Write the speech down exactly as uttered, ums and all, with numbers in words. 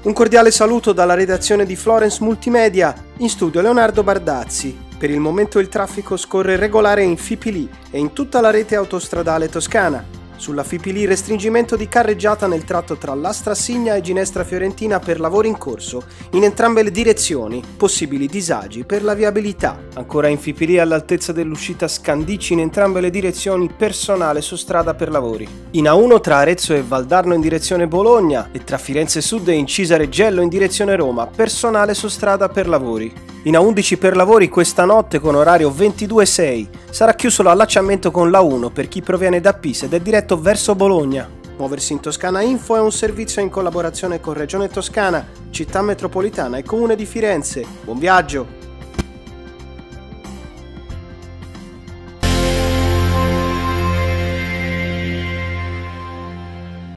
Un cordiale saluto dalla redazione di Florence Multimedia, in studio Leonardo Bardazzi. Per il momento il traffico scorre regolare in Fipili e in tutta la rete autostradale toscana. Sulla Fipili restringimento di carreggiata nel tratto tra Lastrassigna e Ginestra Fiorentina per lavori in corso, in entrambe le direzioni, possibili disagi per la viabilità. Ancora in Fipili all'altezza dell'uscita Scandicci in entrambe le direzioni, personale su strada per lavori. In A uno tra Arezzo e Valdarno in direzione Bologna e tra Firenze Sud e Incisa Reggello in direzione Roma, personale su strada per lavori. In A undici per lavori questa notte con orario ventidue sei sarà chiuso l'allacciamento con l'A uno per chi proviene da Pisa ed è diretto verso Bologna. Muoversi in Toscana Info è un servizio in collaborazione con Regione Toscana, Città Metropolitana e Comune di Firenze. Buon viaggio!